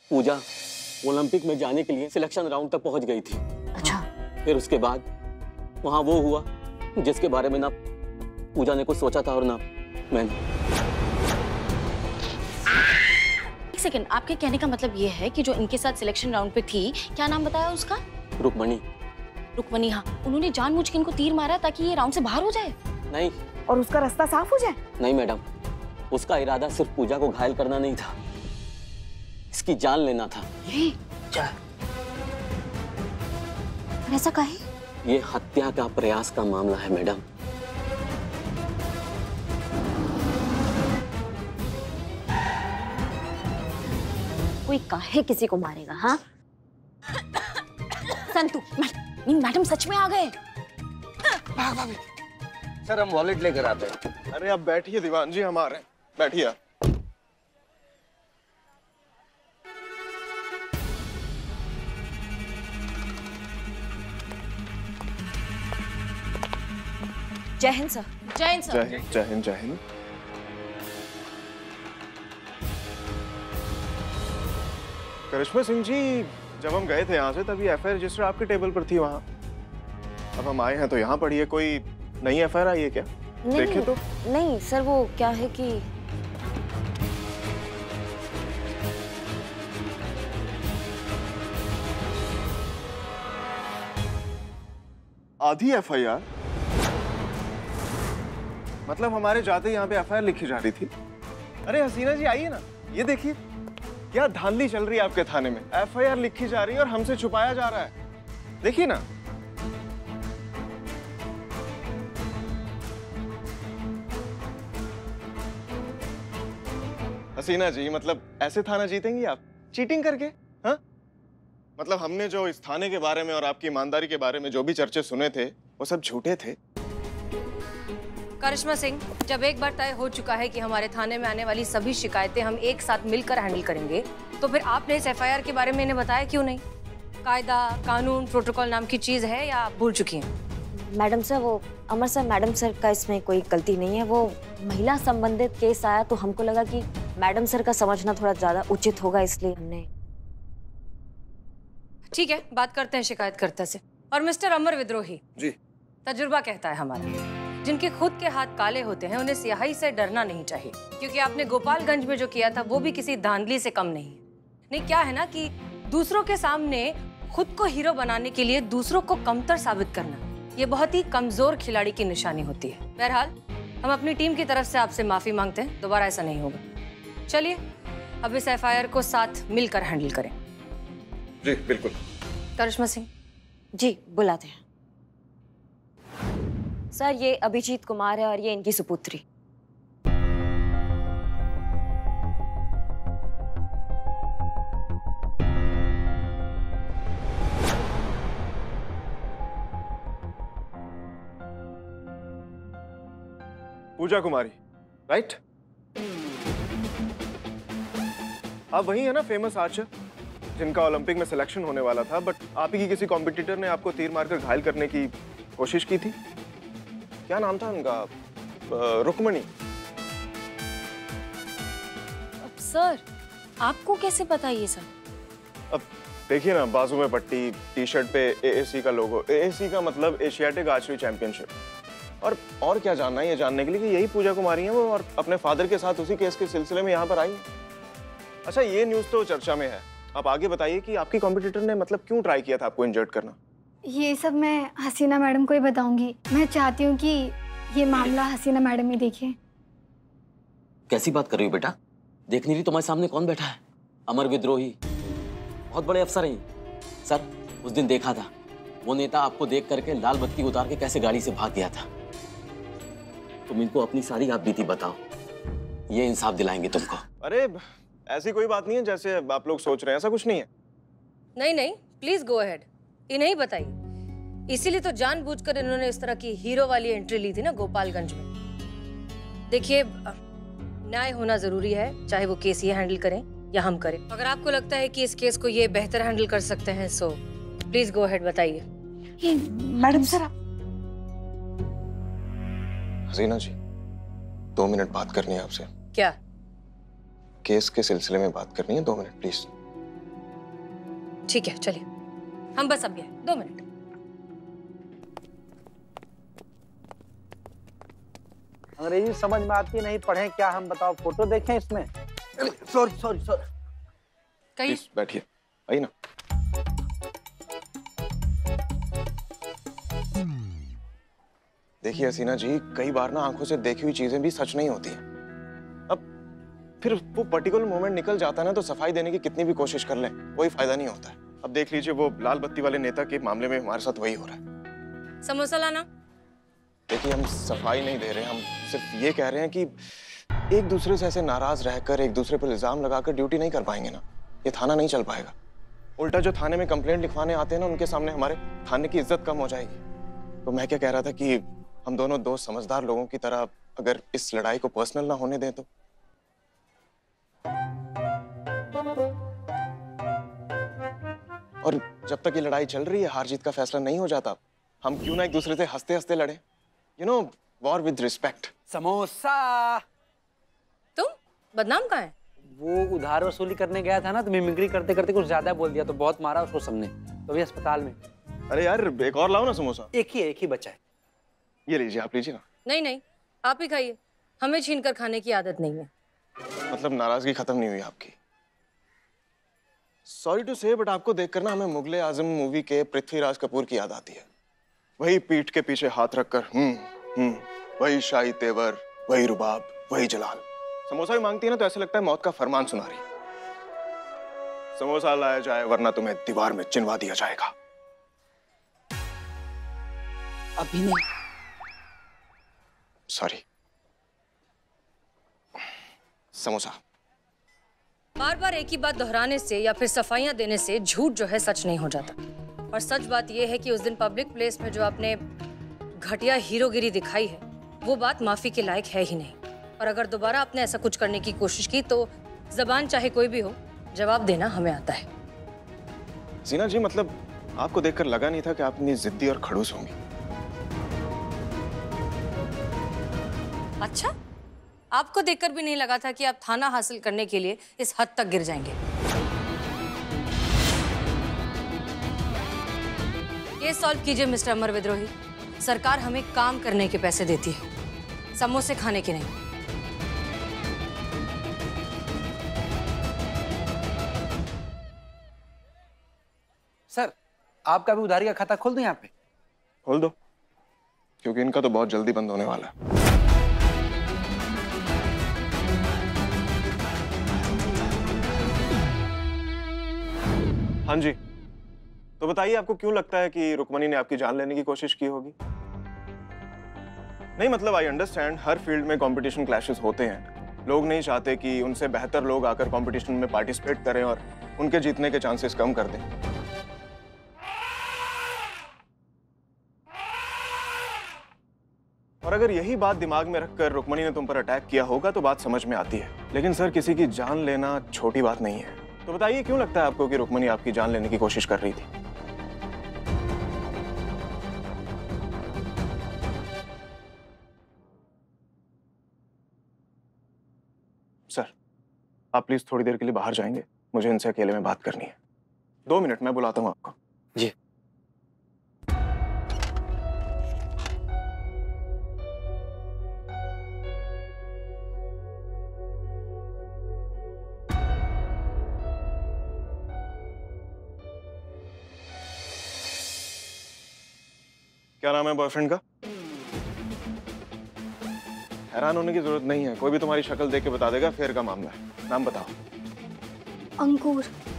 पूजा Olympic में जाने के लिए सिलेक्शन राउंड तक पहुंच गई थी। अच्छा। फिर उसके बाद वहां वो हुआ जिसके बारे में ना पूजा ने कुछ सोचा था और ना मैंने। एक सेकंड, आपके कहने का मतलब ये है कि जो इनके साथ सिलेक्शन राउंड पे थी, क्या नाम बताया उसका? रुक्मणी। रुक्मणी, हाँ। उन्होंने जानबूझ के इनको तीर मारा ताकि ये राउंड से बाहर हो जाए? नहीं। और उसका रास्ता साफ हो जाए? नहीं मैडम, उसका इरादा सिर्फ पूजा को घायल करना नहीं था, इसकी जान लेना था। ऐसा काहे? ये हत्या का प्रयास का मामला है मैडम। कोई काहे किसी को मारेगा? हाँ संतु, मैडम सच में आ गए। भाभी। सर हम वॉलेट लेकर आते हैं। अरे आप बैठिए दीवान जी, हम आ रहे हैं, बैठिए। जय हिंद सर। जय हिंद सर। जय हिंद, जय हिंद, जय हिंद। करिश्मा सिंह जी, जब हम गए थे यहाँ से तभी एफआईआर रजिस्टर आपके टेबल पर थी वहाँ। अब हम आए हैं तो यहाँ पढ़िए, कोई नई एफआईआर आई है क्या? देखे तो नहीं सर, वो क्या है कि आधी एफआईआर? मतलब हमारे जाते यहाँ पे एफआईआर लिखी जा रही थी। अरे हसीना जी आइए ना, ये देखिए क्या धांधली चल रही है आपके थाने में। एफआईआर लिखी जा रही है और हमसे छुपाया जा रहा है, देखिए ना। हसीना जी, मतलब ऐसे थाना जीतेंगी आप चीटिंग करके? हाँ, मतलब हमने जो इस थाने के बारे में और आपकी ईमानदारी के बारे में जो भी चर्चे सुने थे वो सब झूठे थे। करिश्मा सिंह, जब एक बार तय हो चुका है कि हमारे थाने में आने वाली सभी शिकायतें हम एक साथ मिलकर हैंडल करेंगे, तो फिर आपने इस एफआईआर के बारे में इन्हें बताया क्यों नहीं? कायदा, कानून, प्रोटोकॉल नाम की चीज है या आप भूल चुकी हैं? मैडम सर, वो अमर सर, मैडम सर का इसमें कोई गलती नहीं है। वो महिला संबंधित केस आया तो हमको लगा कि मैडम सर का समझना थोड़ा ज्यादा उचित होगा, इसलिए हमने। ठीक है, बात करते हैं शिकायतकर्ता से। और मिस्टर अमर विद्रोही जी, तजुर्बा कहता है हमारा, जिनके खुद के हाथ काले होते हैं उन्हें स्याही से डरना नहीं चाहिए, क्योंकि आपने गोपालगंज में जो किया था वो भी किसी धांधली से कम नहीं है। नहीं, क्या है ना कि दूसरों के सामने खुद को हीरो बनाने के लिए दूसरों को कमतर साबित करना, ये बहुत ही कमजोर खिलाड़ी की निशानी होती है। बहरहाल, हम अपनी टीम की तरफ से आपसे माफी मांगते हैं, दोबारा ऐसा नहीं होगा। चलिए अब इस एफआईआर को साथ मिलकर हैंडल करें। जी बिल्कुल। करिश्मा सिंह जी, बुलाते हैं सर। ये अभिजीत कुमार है और ये इनकी सुपुत्री। पूजा कुमारी, राइट? आप वही है ना, फेमस आर्चर जिनका ओलंपिक में सिलेक्शन होने वाला था, बट आप ही की किसी कॉम्पिटिटर ने आपको तीर मारकर घायल करने की कोशिश की थी। क्या नाम था उनका? रुक्मणी। अब सर, आपको कैसे पता ये सब? अब देखिए ना, बाजू में पट्टी, टी शर्ट पे एएसी का लोगो। एएसी का मतलब एशियाटिक आर्चरी चैंपियनशिप। और क्या जानना है ये जानने के लिए कि यही पूजा कुमारी है वो, और अपने फादर के साथ उसी केस के सिलसिले में यहाँ पर आई है। अच्छा, ये न्यूज़ तो चर्चा में है, आप आगे बताइए कि आपकी कॉम्पिटिटर ने मतलब क्यों ट्राई किया था आपको इंजर्ड करना? ये सब मैं हसीना मैडम को ही बताऊंगी। मैं चाहती हूँ कि ये मामला हसीना मैडम ही देखें। कैसी बात कर रही हो बेटा? देख नहीं रही तुम्हारे सामने कौन बैठा है? अमर विद्रोही, बहुत बड़े अफसर हैं। सर, उस दिन देखा था वो नेता आपको देख करके लाल बत्ती उतार के कैसे गाड़ी से भाग गया था। तुम इनको अपनी सारी आप बीती बताओ, ये इंसाफ दिलाएंगे तुमको। अरे ऐसी कोई बात नहीं है जैसे आप लोग सोच रहे हैं, ऐसा कुछ नहीं है। नहीं नहीं, प्लीज गो अहेड, इन्हें ही बताइए। इसीलिए तो जानबूझकर इन्होंने इस तरह की हीरो वाली एंट्री ली थी ना गोपालगंज में। देखिए, न्याय होना जरूरी है, चाहे वो केस ये हैंडल करें या हम करें। अगर आपको लगता है कि इस केस को ये बेहतर हैंडल कर सकते हैं, सो प्लीज गो अहेड, बताइए। Madam sir, Haseena ji, 2 minute बात करनी है आपसे। क्या? केस के सिलसिले में बात करनी है, 2 मिनट प्लीज। ठीक है, चलिए, हम बस अभी आए, 2 मिनट। अंग्रेजी समझ में आती नहीं, पढ़ें क्या हम, बताओ। फोटो देखें इसमें। Sorry sorry sorry. कहीं बैठिए, आइए ना। देखिए हसीना जी, कई बार ना आंखों से देखी हुई चीजें भी सच नहीं होती हैं। अब फिर वो पर्टिकुलर मोमेंट निकल जाता है ना, तो सफाई देने की कितनी भी कोशिश कर लें कोई फायदा नहीं होता है। अब देख लीजिए, वो लाल बत्ती वाले नेता के मामले में हमारे साथ वही हो रहा है। समोसा लाना। देखिए, हम सफाई नहीं दे रहे, हम सिर्फ ये कह रहे हैं कि एक दूसरे से ऐसे नाराज रहकर एक दूसरे पर इल्जाम लगाकर ड्यूटी नहीं कर पाएंगे ना, ये थाना नहीं चल पाएगा। उल्टा जो थाने में कंप्लेंट लिखवाने आते हैं ना, उनके सामने हमारे थाने की इज्जत कम हो जाएगी। तो मैं क्या कह रहा था कि हम दोनों दोस्त समझदार लोगों की तरह अगर इस लड़ाई को पर्सनल ना होने दें तो। और जब तक ये लड़ाई चल रही है, हार जीत का फैसला नहीं हो जाता, हम क्यों ना एक दूसरे से हंसते हंसते लड़े। You know, war with respect. Samosa. तुम बदनाम कहाँ है? वो उधार वसूली करने गया था ना, तो मिमिक्री करते करते कुछ ज्यादा बोल दिया, तो बहुत मारा उसको सबने, तो अभी अस्पताल में। अरे यार, एक और लाओ ना समोसा। एक ही बचा है। ये लीजिए, आप लीजिए ना। नहीं नहीं, आप ही खाइए, हमें छीन कर खाने की आदत नहीं है। मतलब नाराजगी खत्म नहीं हुई आपकी? सॉरी टू से, बट आपको देखकर ना हमें मुगले आजम मूवी के पृथ्वीराज कपूर की याद आती है। वही पीठ के पीछे हाथ रखकर वही शाही तेवर, वही रुबाब, वही जलाल। समोसा भी मांगती है ना, तो ऐसे लगता है मौत का फरमान सुना रही। समोसा लाया जाए वरना तुम्हें दीवार में चिनवा दिया जाएगा। अभी नहीं। सॉरी। समोसा। बार बार एक ही बात दोहराने से या फिर सफाइयां देने से झूठ जो है सच नहीं हो जाता। और सच बात यह है कि उस दिन पब्लिक प्लेस में जो आपने घटिया हीरोगिरी दिखाई है, वो बात माफी के लायक है ही नहीं। और अगर दोबारा आपने ऐसा कुछ करने की कोशिश की तो जबान चाहे कोई भी हो, जवाब देना हमें आता है। हसीना जी, मतलब आपको देखकर लगा नहीं था कि आप इतनी जिद्दी और खड़ूस होंगी। अच्छा, आपको देखकर भी नहीं लगा था कि आप थाना हासिल करने के लिए इस हद तक गिर जाएंगे? केस सॉल्व कीजिए मिस्टर अमर विद्रोही। सरकार हमें काम करने के पैसे देती है, समोसे खाने के नहीं। सर, आपका भी उधारी का खाता खोल दूं यहाँ पे? खोल दो, क्योंकि इनका तो बहुत जल्दी बंद होने वाला है। हाँ जी, तो बताइए, आपको क्यों लगता है कि रुक्मणी ने आपकी जान लेने की कोशिश की होगी? नहीं, मतलब आई अंडरस्टैंड, हर फील्ड में कंपटीशन क्लैशेस होते हैं। लोग नहीं चाहते कि उनसे बेहतर लोग आकर कंपटीशन में पार्टिसिपेट करें और उनके जीतने के चांसेस कम कर दें। और अगर यही बात दिमाग में रखकर रुक्मणी ने तुम पर अटैक किया होगा तो बात समझ में आती है। लेकिन सर, किसी की जान लेना छोटी बात नहीं है। तो बताइए, क्यों लगता है आपको कि रुक्मणी आपकी जान लेने की कोशिश कर रही थी? सर, आप प्लीज थोड़ी देर के लिए बाहर जाएंगे, मुझे इनसे अकेले में बात करनी है। 2 मिनट, मैं बुलाता हूं आपको। जी। क्या नाम है बॉयफ्रेंड का? हैरान होने की जरूरत नहीं है, कोई भी तुम्हारी शक्ल देख के बता देगा फेयर का मामला है। नाम बताओ। अंकुर।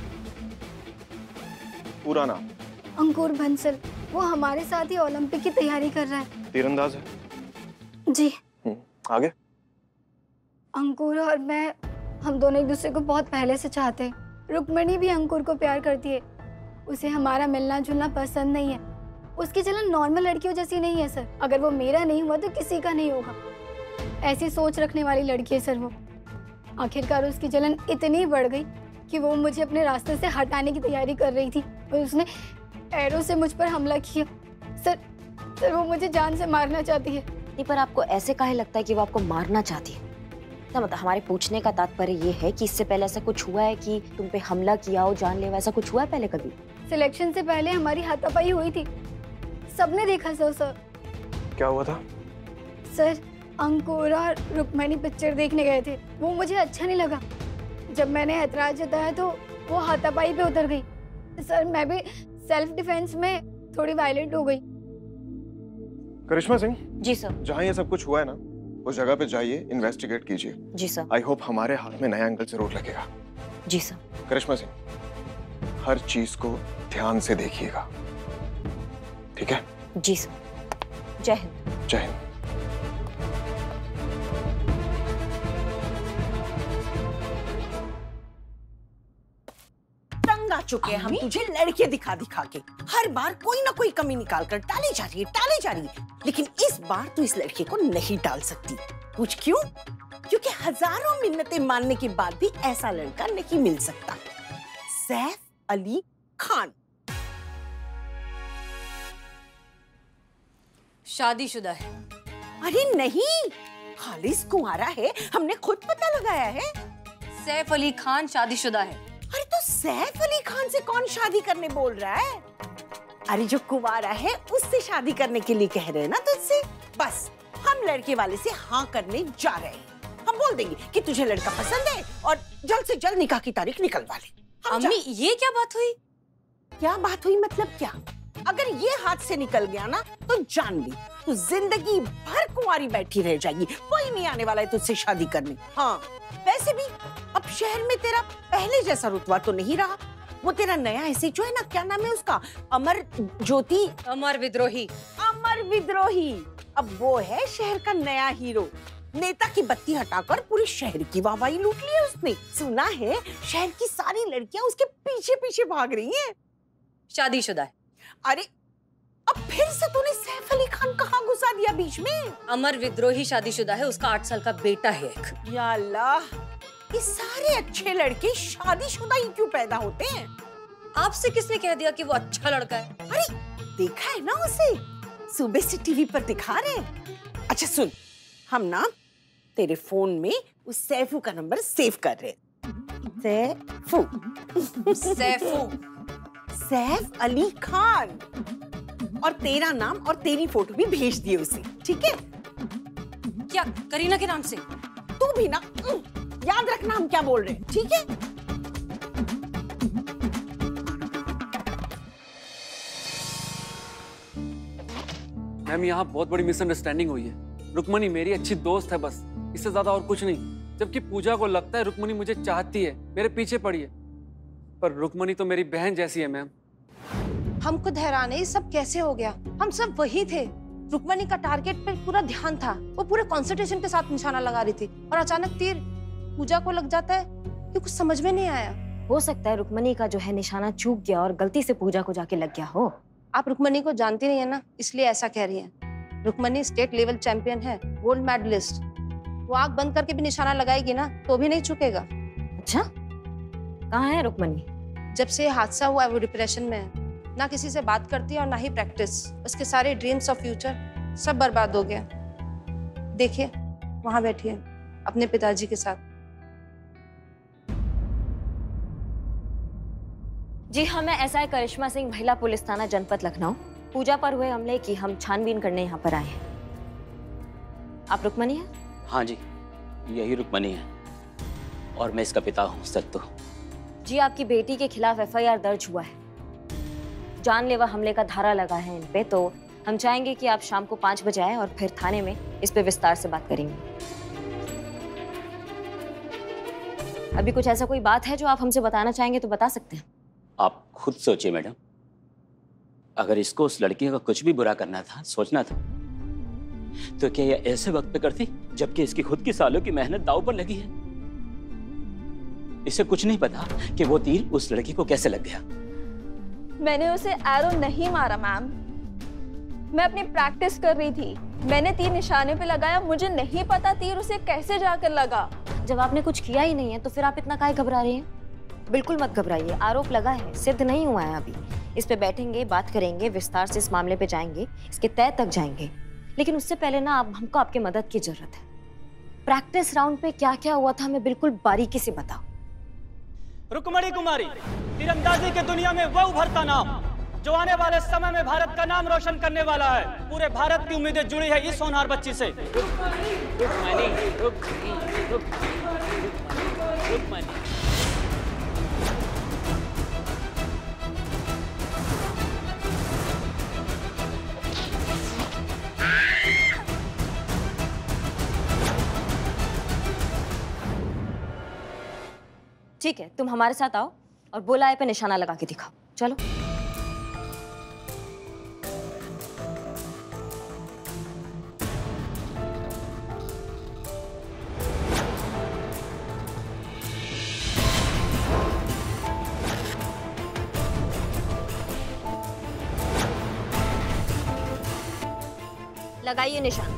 पूरा नाम? अंकुर बंसल। वो हमारे साथ ही ओलंपिक की तैयारी कर रहा है। तीरंदाज है? जी। आगे? अंकुर और मैं, हम दोनों एक दूसरे को बहुत पहले से चाहते हैं। रुक्मणी भी अंकुर को प्यार करती है। उसे हमारा मिलना जुलना पसंद नहीं है। उसकी जलन नॉर्मल लड़कियों जैसी नहीं है सर। अगर वो मेरा नहीं हुआ तो किसी का नहीं होगा, ऐसी सोच रखने वाली लड़की है सर वो। आखिरकार उसकी जलन इतनी बढ़ गई कि वो मुझे अपने रास्ते से हटाने की तैयारी कर रही थी और उसने एरो से मुझ पर हमला किया। सर वो मुझे जान से मारना चाहती है। नहीं, पर आपको ऐसे काहे लगता है कि वो आपको मारना चाहती है? ना मतलब हमारे पूछने का तात्पर्य ये है कि इससे पहले ऐसा कुछ हुआ है कि तुम पे हमला किया हो, जानलेवा, ऐसा कुछ हुआ है पहले कभी? सिलेक्शन से पहले हमारी हाथापाई हुई थी, सबने देखा सर। क्या हुआ था? सर, अंकुर और रुक्मणी पिक्चर देखने गए थे, वो मुझे अच्छा नहीं लगा। जब मैंने ऐतराज जताया तो वो हाथापाई पे उतर गई। सर, मैं भी सेल्फ डिफेंस में थोड़ी वायलेंट हो गई। करिश्मा सिंह। जी सर। जहाँ ये सब कुछ हुआ है ना, उस जगह पे जाइए, इन्वेस्टिगेट कीजिए। जी सर। आई होप हमारे हाथ में नया एंगल जरूर लगेगा। जी सर। करिश्मा सिंह, हर चीज को ध्यान से देखिएगा, ठीक है? जी सर। जय हिंद। जय हिंद। तंग आ चुके हैं हम तुझे लड़के दिखा दिखा के। हर बार कोई ना कोई कमी निकाल कर टाली जा रही है, लेकिन इस बार तू इस लड़के को नहीं टाल सकती। पूछ क्यों? क्योंकि हजारों मिन्नतें मानने के बाद भी ऐसा लड़का नहीं मिल सकता। सैफ अली खान शादीशुदा है। अरे नहीं, खालिस कुंवारा है, हमने खुद पता लगाया है। सैफ अली खान शादीशुदा है। अरे तो सैफ अली खान से कौन शादी करने बोल रहा है? अरे जो कुंवारा है उससे शादी करने के लिए कह रहे हैं ना तुझसे। बस हम लड़के वाले से हाँ करने जा रहे हैं। हम बोल देंगे कि तुझे लड़का पसंद है और जल्द से जल्द निकाह की तारीख निकलवा ले। अम्मी, ये क्या बात हुई? क्या बात हुई मतलब क्या? अगर ये हाथ से निकल गया ना तो जान ली तू जिंदगी भर कुंवारी बैठी रह जाएगी। कोई नहीं आने वाला है तुझसे शादी करने। हाँ, वैसे भी अब शहर में तेरा पहले जैसा रुतबा तो नहीं रहा। वो तेरा नया SHO है ना, क्या नाम है उसका? अमर ज्योति। अमर विद्रोही। अमर विद्रोही अब वो है शहर का नया हीरो। नेता की बत्ती हटाकर पूरे शहर की वाहवाही लूट ली है उसने। सुना है शहर की सारी लड़कियां उसके पीछे पीछे भाग रही हैं। शादीशुदा है। अरे अब फिर से तूने सैफ अली खान कहाँ घुसा दिया बीच में? अमर विद्रोही शादीशुदा है, उसका 8 साल का बेटा है एक। या अल्लाह, ये सारे अच्छे लड़के शादीशुदा ही क्यों पैदा होते हैं? आपसे किसने कह दिया कि वो अच्छा लड़का है? अरे देखा है ना उसे, सुबह से टीवी पर दिखा रहे हैं। अच्छा सुन, हम ना तेरे फोन में उस सैफू का नंबर सेव कर रहे हैं। सैफ अली खान, और तेरा नाम और तेरी फोटो भी भेज दिए उसे, ठीक है? क्या करीना के नाम से? तू भी ना याद रखना हम क्या बोल रहे हैं, ठीक है? मैम, यहाँ बहुत बड़ी मिसअंडरस्टैंडिंग हुई है। रुक्मणी मेरी अच्छी दोस्त है, बस इससे ज्यादा और कुछ नहीं। जबकि पूजा को लगता है रुक्मणी मुझे चाहती है, मेरे पीछे पड़ी है, पर रुक्मणी तो मेरी बहन जैसी है मैम। हम खुद हैरान है, ये सब कैसे हो गया? हम सब वही थे, रुक्मणी का टारगेट पे पूरा ध्यान था, वो पूरे कंसंट्रेशन के साथ निशाना लगा रही थी, और अचानक तीर पूजा को लग जाता है। ये कुछ समझ में नहीं आया। हो सकता है रुक्मणी का जो है निशाना चूक गया और गलती से पूजा को जाके लग गया हो। आप रुक्मणी को जानती नहीं है ना, इसलिए ऐसा कह रही हैं। रुक्मणी स्टेट लेवल चैंपियन है, गोल्ड मेडलिस्ट। वो आंख बंद करके भी निशाना लगाएगी ना तो भी नहीं चुकेगा। अच्छा, कहाँ है रुक्मणी? जब से हादसा हुआ है वो डिप्रेशन में है, ना किसी से बात करती है और ना ही प्रैक्टिस। उसके सारे ड्रीम्स और फ्यूचर सब बर्बाद हो गया। देखिए वहां बैठी है अपने पिताजी के साथ। जी हाँ, मैं S.H.O करिश्मा सिंह, महिला पुलिस थाना जनपद लखनऊ। पूजा पर हुए हमले की हम छानबीन करने यहाँ पर आए हैं। आप रुक्मणी हैं? हाँ जी, यही रुक्मणी है और मैं इसका पिता हूँ सत्तू। जी, आपकी बेटी के खिलाफ FIR दर्ज हुआ है, जानलेवा हमले का धारा लगा है इन पे, तो हम चाहेंगे कि आप शाम को 5 बजे आए और फिर थाने में इस पे विस्तार से बात करेंगे। अभी कुछ ऐसा कोई बात है जो आप हमसे बताना चाहेंगे तो बता सकते हैं। आप खुद सोचिए मैडम, अगर इसको उस लड़की का कुछ भी बुरा करना था, सोचना था, तो क्या ये ऐसे वक्त पे करती जबकि इसकी खुद की सालों की मेहनत दांव पर लगी है? इसे कुछ नहीं पता कि वो तीर उस लड़की को कैसे लग गया। मैंने उसे एरो नहीं मारा मैम, मैं अपनी प्रैक्टिस कर रही थी। मैंने तीर निशाने पे लगाया, मुझे नहीं पता तीर उसे कैसे जाकर लगा। जब आपने कुछ किया ही नहीं है तो फिर आप इतना काहे घबरा रही हैं? बिल्कुल मत घबराइए, आरोप लगा है, सिद्ध नहीं हुआ है अभी। इस पे बैठेंगे, बात करेंगे, विस्तार से इस मामले पे जाएंगे, इसके तह तक जाएंगे। लेकिन उससे पहले ना अब हमको आपकी मदद की जरूरत है। प्रैक्टिस राउंड पे क्या क्या हुआ था हमें बिल्कुल बारीकी से बताओ। रुक्मणी कुमारी, तीरंदाजी के दुनिया में वो उभरता नाम जो आने वाले समय में भारत का नाम रोशन करने वाला है। पूरे भारत की उम्मीदें जुड़ी है इस होनहार बच्ची से। ठीक है, तुम हमारे साथ आओ और बुलाए पे निशाना लगा के दिखाओ। चलो। लगाइए निशान।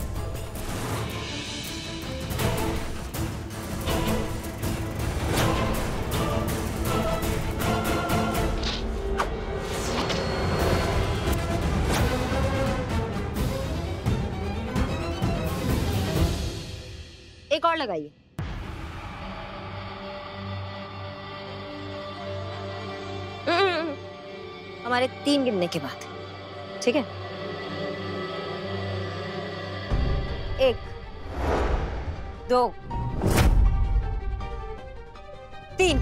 एक और लगाइए। हमारे 3 गिनने के बाद, ठीक है? 1 2 3।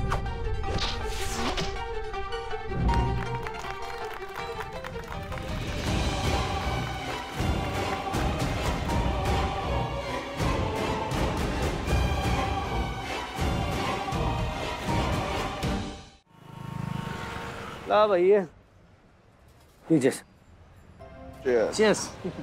ला भैया, लीजिए। Cheers.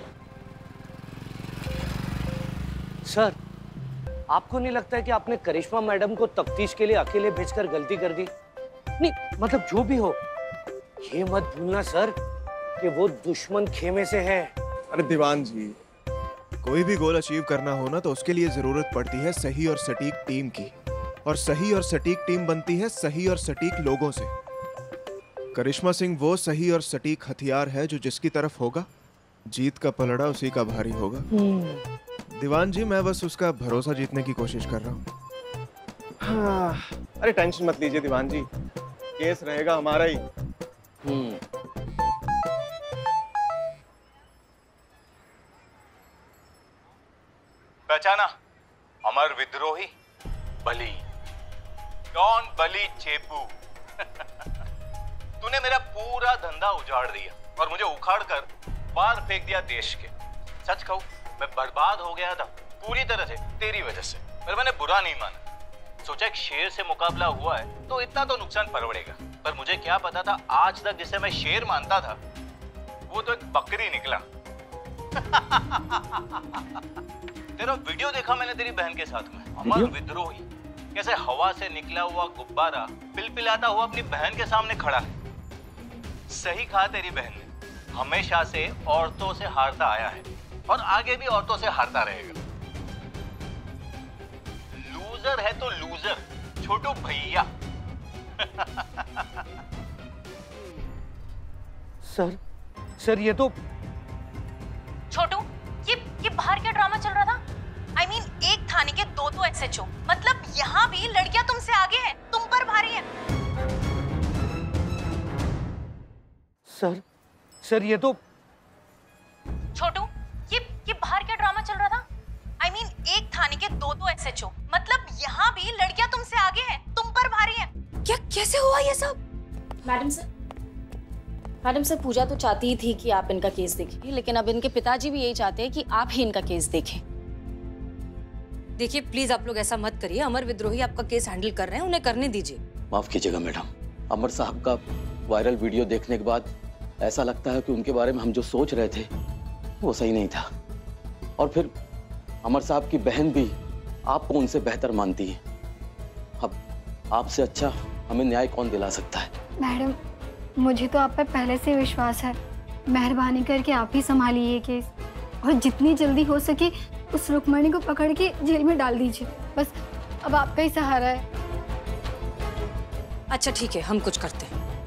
सर, आपको नहीं लगता है कि आपने करिश्मा मैडम को तफ्तीश के लिए अकेले भेजकर गलती कर दी? नहीं, मतलब जो भी हो, ये मत भूलना सर कि वो दुश्मन खेमे से है। अरे दीवान जी, कोई भी गोल अचीव करना हो ना तो उसके लिए जरूरत पड़ती है सही और सटीक टीम की, और सही और सटीक टीम बनती है सही और सटीक लोगों से। करिश्मा सिंह वो सही और सटीक हथियार है जो जिसकी तरफ होगा जीत का पलड़ा उसी का भारी होगा। दीवान जी, मैं बस उसका भरोसा जीतने की कोशिश कर रहा हूँ। हाँ, अरे टेंशन मत लीजिए दीवान जी, केस रहेगा हमारा ही। पहचाना? अमर विद्रोही बली, डॉन बली चेपू। तूने मेरा पूरा धंधा उजाड़ दिया और मुझे उखाड़ कर बाहर फेंक दिया देश के। सच कहूं, मैं बर्बाद हो गया था पूरी तरह से तेरी वजह से, पर मैंने बुरा नहीं माना। सोचा एक शेर से मुकाबला हुआ है तो इतना तो नुकसान परवड़ेगा, पर मुझे क्या पता था आज तक जिसे मैं शेर मानता था वो तो एक बकरी निकला। तेरा वीडियो देखा मैंने तेरी बहन के साथ में, अमर विद्रोही कैसे हवा से निकला हुआ गुब्बारा पिलपिलाता हुआ अपनी बहन के सामने खड़ा है। सही कहा तेरी बहन ने, हमेशा से औरतों से हारता आया है और आगे भी औरतों से हारता रहेगा। लूजर है तो लूजर, छोटू भैया। सर ये तो छोटू, ये बाहर क्या ड्रामा चल रहा था? I mean, एक थाने के 2 S.H.O, मतलब यहाँ भी लड़कियां तुमसे आगे हैं, तुम पर भारी है। सर ये तो छोटू, ये बाहर क्या ड्रामा चल रहा था? I mean, एक थाने के 2 S.H.O, मतलब यहाँ भी लड़कियां तुमसे आगे हैं, तुम पर भारी है। क्या कैसे हुआ ये सब? मैडम सर, पूजा तो चाहती ही थी कि आप इनका केस देखें, लेकिन अब इनके पिताजी भी यही चाहते हैं कि आप ही इनका केस देखें। देखिए प्लीज आप लोग ऐसा मत करिए, अमर विद्रोही आपका केस हैंडल कर रहे हैं, उन्हें करने दीजिए। माफ कीजिएगा मैडम, अमर साहब का वायरल वीडियो देखने के बाद ऐसा लगता है कि उनके बारे में हम जो सोच रहे थे वो सही नहीं था, और फिर अमर साहब की बहन भी आपको उनसे बेहतर मानती है। अब आपसे अच्छा हमें न्याय कौन दिला सकता है? मैडम, मुझे तो आप पर पहले से विश्वास है, मेहरबानी करके आप ही संभालिए ये केस, और जितनी जल्दी हो सके उस रुक्मणी को पकड़ के जेल में डाल दीजिए। बस अब आपका ही सहारा है। अच्छा ठीक है, हम कुछ करते हैं।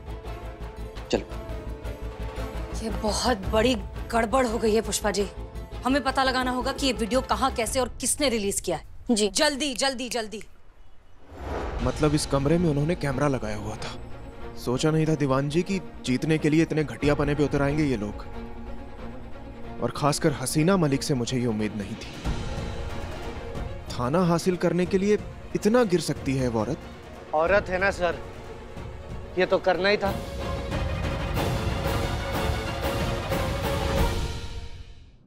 शुक्रिया, चलो। ये बहुत बड़ी गड़बड़ हो गई है पुष्पा जी। हमें पता लगाना होगा कि ये वीडियो कहाँ, कैसे और किसने रिलीज किया है। जी जल्दी जल्दी जल्दी। मतलब इस कमरे में उन्होंने कैमरा लगाया हुआ था। सोचा नहीं था दीवान जी कि जीतने के लिए इतने घटिया पने पे उतर आएंगे ये लोग, और खासकर हसीना मलिक से मुझे ये उम्मीद नहीं थी। थाना हासिल करने के लिए इतना गिर सकती है वो औरत। औरत है ना सर, ये तो करना ही था।